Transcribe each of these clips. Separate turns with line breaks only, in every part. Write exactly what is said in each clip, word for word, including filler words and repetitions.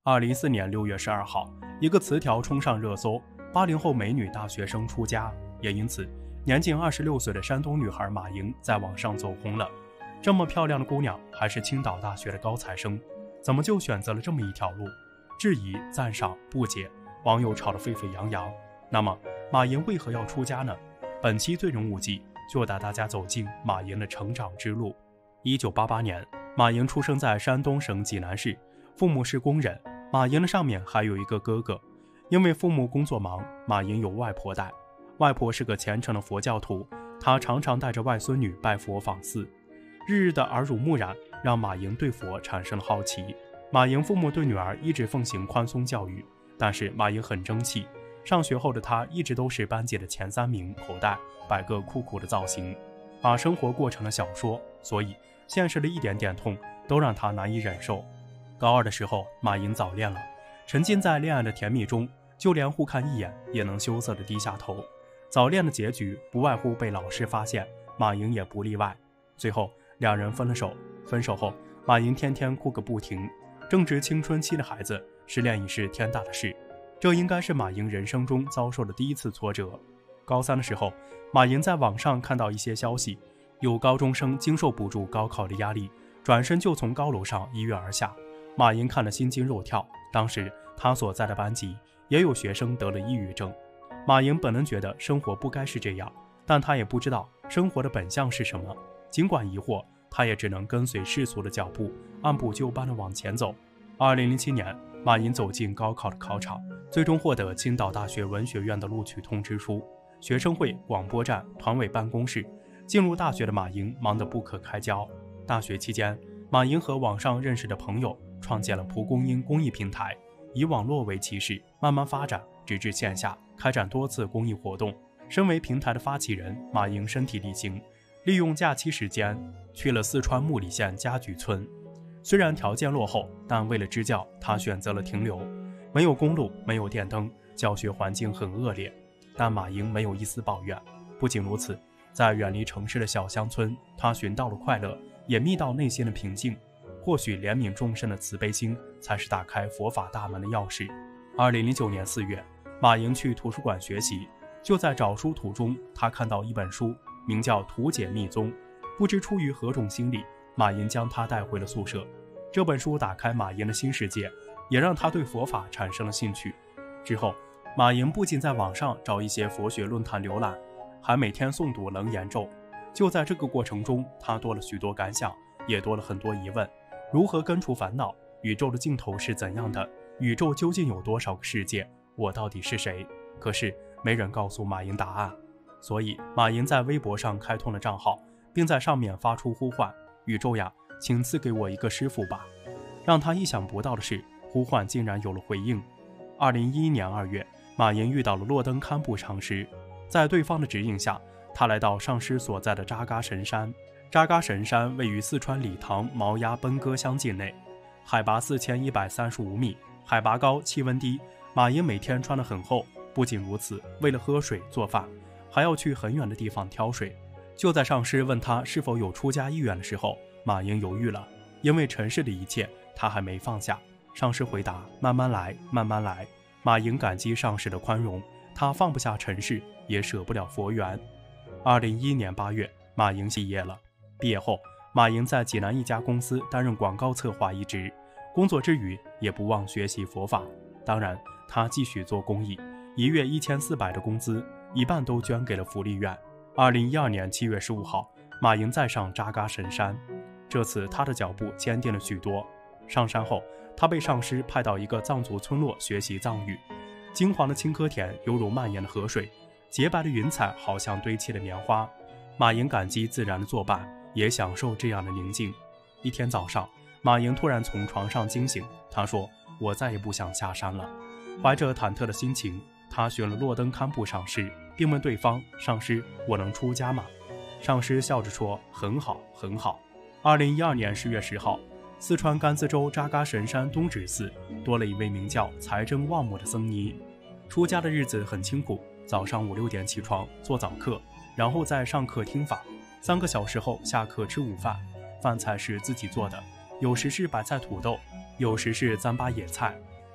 二零一四年六月十二号，一个词条冲上热搜，八零后美女大学生出家，也因此，年仅二十六岁的山东女孩马莹在网上走红了。这么漂亮的姑娘，还是青岛大学的高材生，怎么就选择了这么一条路？质疑、赞赏、不解，网友吵得沸沸扬扬。那么，马莹为何要出家呢？本期最人物记就带大家走进马莹的成长之路。一九八八年，马莹出生在山东省济南市，父母是工人。马莹的上面还有一个哥哥，因为父母工作忙，马莹有外婆带。外婆是个虔诚的佛教徒，她常常带着外孙女拜佛访寺。日日的耳濡目染，让马莹对佛产生了好奇。马莹父母对女儿一直奉行宽松教育，但是马莹很争气。上学后的她一直都是班级的前三名，口袋摆个酷酷的造型，把生活过成了小说，所以现实的一点点痛都让她难以忍受。高二的时候，马莹早恋了，沉浸在恋爱的甜蜜中，就连互看一眼也能羞涩地低下头。早恋的结局不外乎被老师发现，马莹也不例外。最后两人分了手。分手后，马莹天天哭个不停。正值青春期的孩子，失恋已是天大的事，这应该是马莹人生中遭受的第一次挫折。高三的时候，马莹在网上看到一些消息，有高中生经受不住高考的压力，转身就从高楼上一跃而下。马莹看了心惊肉跳，当时她所在的班级也有学生得了抑郁症。马莹本能觉得生活不该是这样，但她也不知道生活的本相是什么。尽管疑惑，她也只能跟随世俗的脚步，按部就班地往前走。二零零七年，马莹走进高考的考场，最终获得青岛大学文学院的录取通知书。学生会、广播站、团委办公室，进入大学的马莹忙得不可开交。大学期间，马莹和网上认识的朋友创建了蒲公英公益平台，以网络为起始，慢慢发展，直至线下开展多次公益活动。身为平台的发起人，马莹身体力行，利用假期时间去了四川木里县家居村。虽然条件落后，但为了支教，他选择了停留。没有公路，没有电灯，教学环境很恶劣，但马莹没有一丝抱怨。不仅如此，在远离城市的小乡村，他寻到了快乐，也觅到内心的平静。或许怜悯众生的慈悲心才是打开佛法大门的钥匙。二零零九年四月，马莹去图书馆学习，就在找书途中，他看到一本书，名叫《图解密宗》。不知出于何种心理，马莹将它带回了宿舍。这本书打开马莹的新世界，也让他对佛法产生了兴趣。之后，马莹不仅在网上找一些佛学论坛浏览，还每天诵读楞严咒。就在这个过程中，他多了许多感想，也多了很多疑问。如何根除烦恼？宇宙的尽头是怎样的？宇宙究竟有多少个世界？我到底是谁？可是没人告诉马莹答案。所以马莹在微博上开通了账号，并在上面发出呼唤：宇宙呀，请赐给我一个师父吧。让他意想不到的是，呼唤竟然有了回应。二零一一年二月，马莹遇到了洛登堪布上师，在对方的指引下，他来到上师所在的扎嘎神山。扎嘎神山位于四川理塘毛丫奔哥乡境内，海拔四千一百三十五米，海拔高，气温低。马莹每天穿得很厚，不仅如此，为了喝水做饭，还要去很远的地方挑水。就在上师问他是否有出家意愿的时候，马莹犹豫了，因为尘世的一切他还没放下。上师回答：慢慢来，慢慢来。马莹感激上师的宽容，他放不下尘世，也舍不了佛缘。二零一一年八月，马莹毕业了。毕业后，马莹在济南一家公司担任广告策划一职，工作之余也不忘学习佛法。当然，他继续做公益，一月一千四百的工资，一半都捐给了福利院。二零一二年七月十五号，马莹再上扎嘎神山，这次他的脚步坚定了许多。上山后，他被上师派到一个藏族村落学习藏语。金黄的青稞田犹如蔓延的河水，洁白的云彩好像堆砌的棉花。马莹感激自然的作伴，也享受这样的宁静。一天早上，马莹突然从床上惊醒，她说：我再也不想下山了。怀着忐忑的心情，她寻了洛登堪布上师，并问对方：上师，我能出家吗？上师笑着说：很好，很好。二零一二年十月十号，四川甘孜州扎嘎神山东指寺多了一位名叫财真旺姆的僧尼。出家的日子很清苦，早上五六点起床做早课，然后在上课听法，三个小时后下课吃午饭，饭菜是自己做的，有时是白菜土豆，有时是糌粑野菜。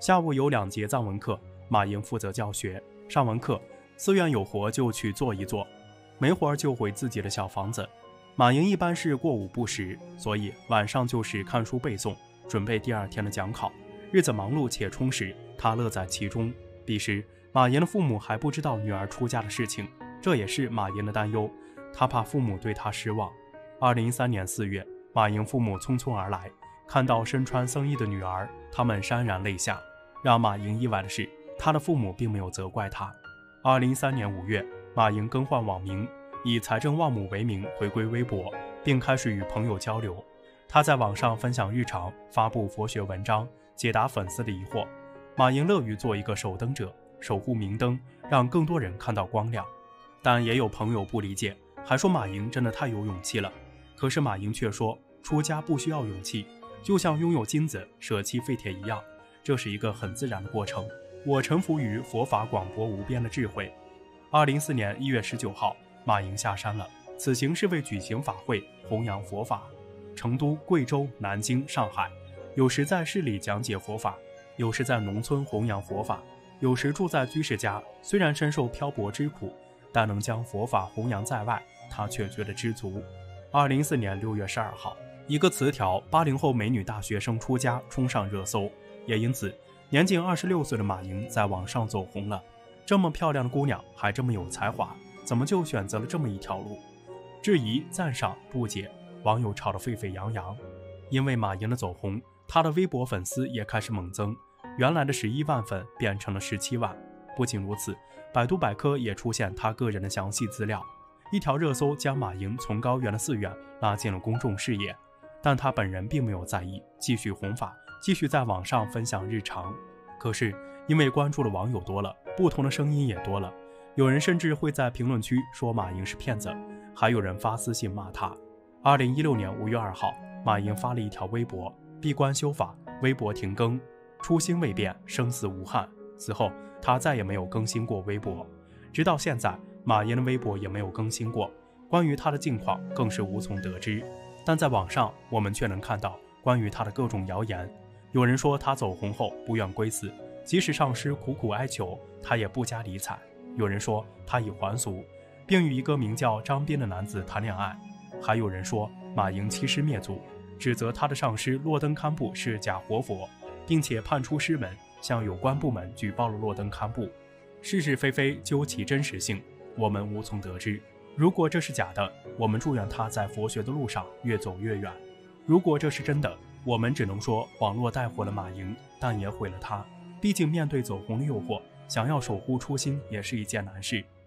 下午有两节藏文课，马莹负责教学。上完课，寺院有活就去做一做，没活就回自己的小房子。马莹一般是过午不食，所以晚上就是看书背诵，准备第二天的讲考。日子忙碌且充实，他乐在其中。彼时，马莹的父母还不知道女儿出家的事情，这也是马莹的担忧，他怕父母对他失望。二零一三年四月，马莹父母匆匆而来，看到身穿僧衣的女儿，他们潸然泪下。让马莹意外的是，他的父母并没有责怪他。二零一三年五月，马莹更换网名，以财政旺母为名回归微博，并开始与朋友交流。他在网上分享日常，发布佛学文章，解答粉丝的疑惑。马莹乐于做一个守灯者，守护明灯，让更多人看到光亮。但也有朋友不理解，还说马莹真的太有勇气了。可是马莹却说，出家不需要勇气，就像拥有金子舍弃废铁一样，这是一个很自然的过程。我臣服于佛法广博无边的智慧。二零一四年一月十九号，马莹下山了，此行是为举行法会，弘扬佛法。成都、贵州、南京、上海，有时在市里讲解佛法，有时在农村弘扬佛法，有时住在居士家。虽然深受漂泊之苦，但能将佛法弘扬在外，他却觉得知足。二零一四年六月十二号，一个词条“八零后美女大学生出家”冲上热搜，也因此，年仅二十六岁的马莹在网上走红了。这么漂亮的姑娘，还这么有才华，怎么就选择了这么一条路？质疑、赞赏、不解，网友吵得沸沸扬扬。因为马莹的走红，她的微博粉丝也开始猛增，原来的十一万粉变成了十七万。不仅如此，百度百科也出现她个人的详细资料。一条热搜将马莹从高原的寺院拉进了公众视野，但她本人并没有在意，继续弘法，继续在网上分享日常。可是因为关注的网友多了，不同的声音也多了，有人甚至会在评论区说马莹是骗子，还有人发私信骂她。二零一六年五月二号，马莹发了一条微博，闭关修法，微博停更，初心未变，生死无憾。此后她再也没有更新过微博，直到现在，马莹的微博也没有更新过，关于她的近况更是无从得知。但在网上，我们却能看到关于她的各种谣言。有人说她走红后不愿归寺，即使上师苦苦哀求，她也不加理睬。有人说她已还俗，并与一个名叫张斌的男子谈恋爱。还有人说马莹欺师灭祖，指责他的上师洛登堪布是假活佛，并且判出师门向有关部门举报了洛登堪布。是是非非究其真实性，我们无从得知。如果这是假的，我们祝愿他在佛学的路上越走越远；如果这是真的，我们只能说网络带火了马莹，但也毁了他。毕竟面对走红的诱惑，想要守护初心也是一件难事。